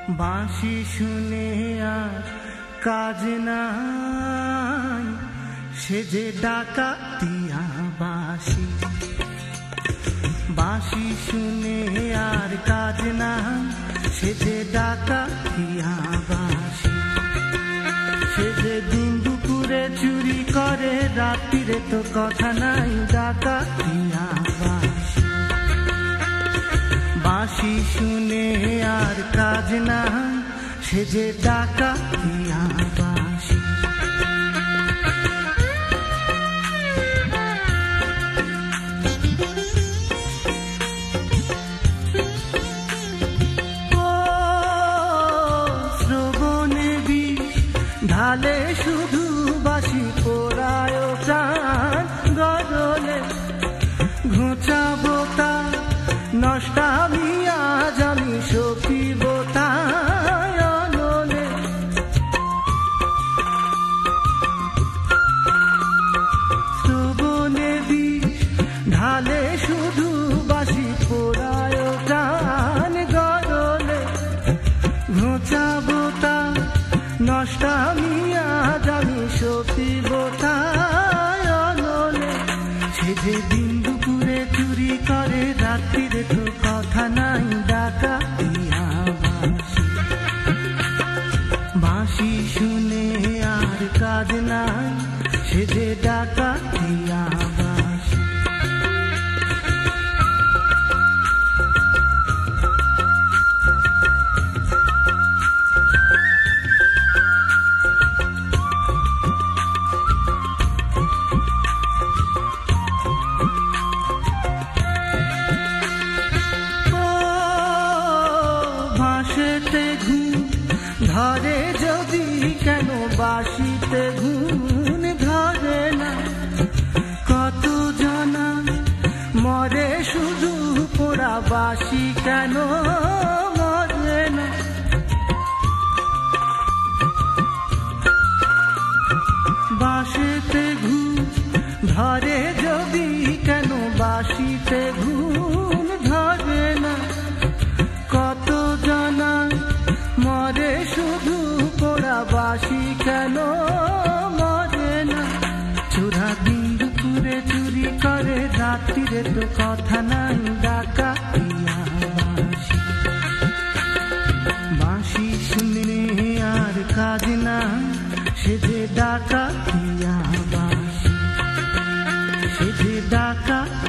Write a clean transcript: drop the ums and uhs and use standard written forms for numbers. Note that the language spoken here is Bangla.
বাঁশি শুনে আর কাজ নাই, সে যে ডাকাতিয়া বাঁশি। বাঁশি শুনে আর কাজ নাই, সে যে ডাকাতিয়া বাঁশি। সে যে দিন দুপুরে চুরি করে, রাত্রিরে তো কথা নাই, ডাকাতিয়া বাঁশি। বাঁশি শুনে আর কাজ নাই, সে যে ডাকাতিয়া বাঁশি। ঢালে শুধু বাঁশি পোড়ায় প্রাণ, গরলে ঘুচাবো তার নষ্টামি, আজ আমি সপিব তাই অনলে। শ্রবণে বিষ ঢালে শুধু বাঁশি পোড়ায় প্রাণ, গরলে ঘুচাবো তার নষ্টামি, আজ আমি সপিব তাই অনলে। সে যে দিন দুপুরে চুরি করে, রাত্রিরে তো কথা নাই, ডাকাতিয়া বাঁশি। বাঁশি শুনে আর কাজ নাই, সে যে ডাকাতিয়া বাঁশি। ভাসেতে ঘুম ধরে যদি, কেন বাঁশিতে ঘুম ধরে না? কত জানা মরে শুধু পোড়া, বাঁশি কেন মরে না? বাঁশিতে ঘুম ধরে যদি, কেন বাঁশিতে ঘুম ধরে না? কত জানা মরে শুধু পোড়া, বাঁশি কেন মরে না? চোরা দিন দুপুরে চুরি করে, রাত্রিরে তো কথা নাই, ডাকাতিয়া বাঁশি। বাঁশি শুনে আর কাজ নাই, সে যে ডাকাতিয়া বাঁশি। সে যে ডাকা